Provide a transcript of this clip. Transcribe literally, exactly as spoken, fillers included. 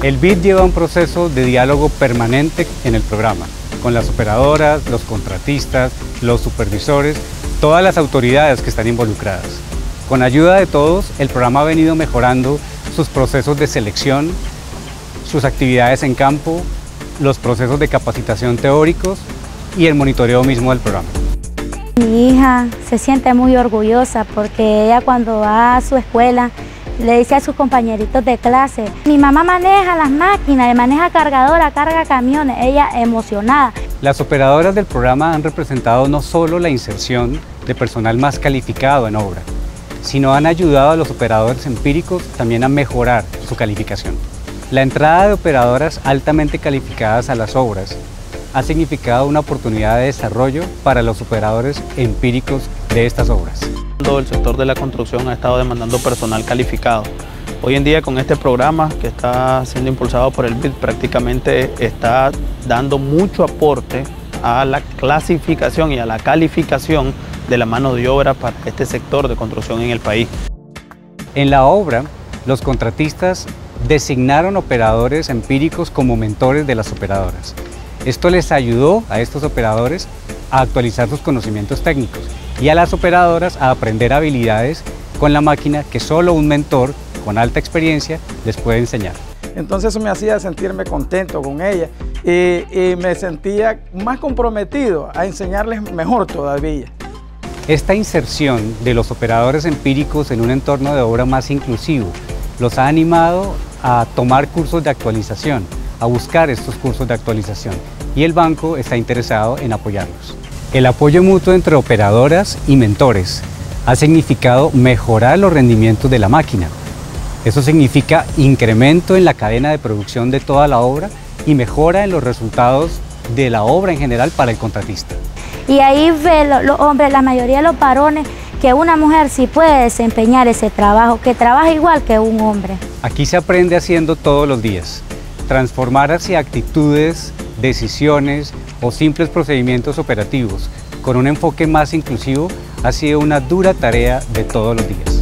El B I D lleva un proceso de diálogo permanente en el programa, con las operadoras, los contratistas, los supervisores, todas las autoridades que están involucradas. Con ayuda de todos, el programa ha venido mejorando sus procesos de selección, sus actividades en campo, los procesos de capacitación teóricos y el monitoreo mismo del programa. Mi hija se siente muy orgullosa porque ella cuando va a su escuela le dice a sus compañeritos de clase: mi mamá maneja las máquinas, maneja cargadora, carga camiones, ella emocionada. Las operadoras del programa han representado no solo la inserción de personal más calificado en obra, sino han ayudado a los operadores empíricos también a mejorar su calificación. La entrada de operadoras altamente calificadas a las obras ha significado una oportunidad de desarrollo para los operadores empíricos de estas obras. El sector de la construcción ha estado demandando personal calificado. Hoy en día, con este programa que está siendo impulsado por el B I D, prácticamente está dando mucho aporte a la clasificación y a la calificación de la mano de obra para este sector de construcción en el país. En la obra, los contratistas designaron operadores empíricos como mentores de las operadoras. Esto les ayudó a estos operadores a actualizar sus conocimientos técnicos y a las operadoras a aprender habilidades con la máquina que solo un mentor con alta experiencia les puede enseñar. Entonces eso me hacía sentirme contento con ella y, y me sentía más comprometido a enseñarles mejor todavía. Esta inserción de los operadores empíricos en un entorno de obra más inclusivo los ha animado a tomar cursos de actualización, a buscar estos cursos de actualización, y el banco está interesado en apoyarlos. El apoyo mutuo entre operadoras y mentores ha significado mejorar los rendimientos de la máquina. Eso significa incremento en la cadena de producción de toda la obra y mejora en los resultados de la obra en general para el contratista. Y ahí ve los lo, hombres, la mayoría de los varones, que una mujer sí puede desempeñar ese trabajo, que trabaja igual que un hombre. Aquí se aprende haciendo todos los días. Transformar hacia actitudes, decisiones o simples procedimientos operativos con un enfoque más inclusivo ha sido una dura tarea de todos los días.